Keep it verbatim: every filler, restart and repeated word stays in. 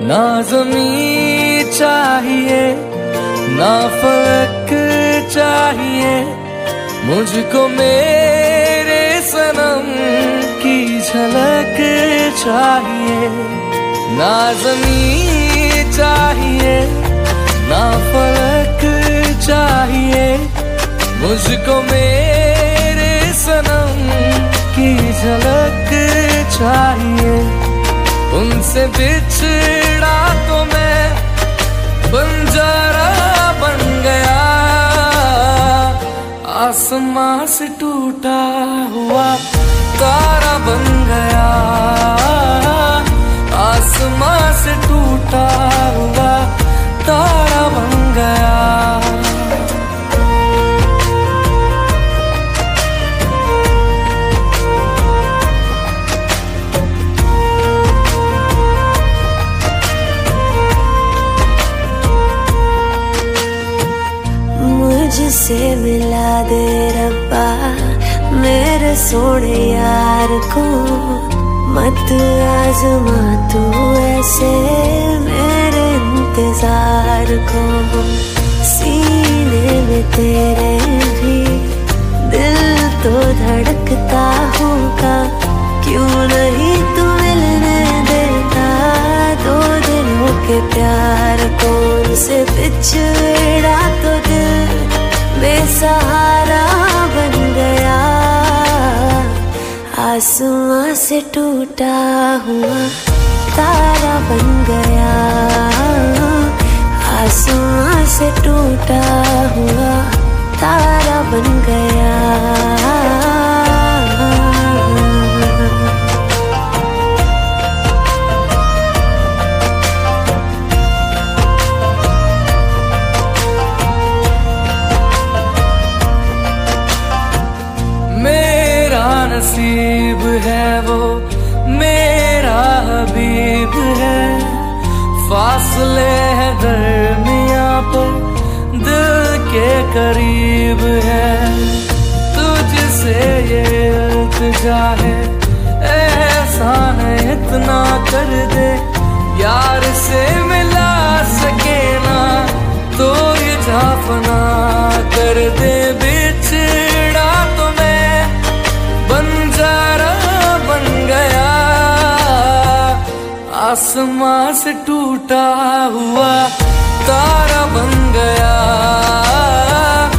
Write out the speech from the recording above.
ना ज़मीं चाहिए ना फलक चाहिए, मुझको मेरे सनम की झलक चाहिए। ना ज़मीं चाहिए ना फलक चाहिए, मुझको मेरे सनम की झलक चाहिए। उनसे बिछड़ा तो मैं बंजारा बन गया, आसमां से टूटा हुआ तारा बन गया। आसमां से टूटा हुआ तारा बन गया। मुझसे मिला दे रब्बा मेरे सोने यार को, मत आज़मा तू ऐसे मेरे इंतजार को। सीने में तेरे भी दिल तो धड़कता होगा, क्यों नहीं तू मिलने देता दो दिलों के प्यार को। उनसे बिछड़ा तो दिल बेसहारा बन गया, आसमां से टूटा हुआ तारा बन गया। आसमां से टूटा हुआ तारा बन गया। नसीब है वो मेरा हबीब है, फासले है दरमियां पर दिल के करीब है। तुझसे ये इल्तिजा है एहसान इतना कर दे, यार से मिला सके ना तो ये जाफना कर दे। बिछड़ा तो मैं बंजारा बन गया, आसमां से टूटा हुआ तारा बन गया।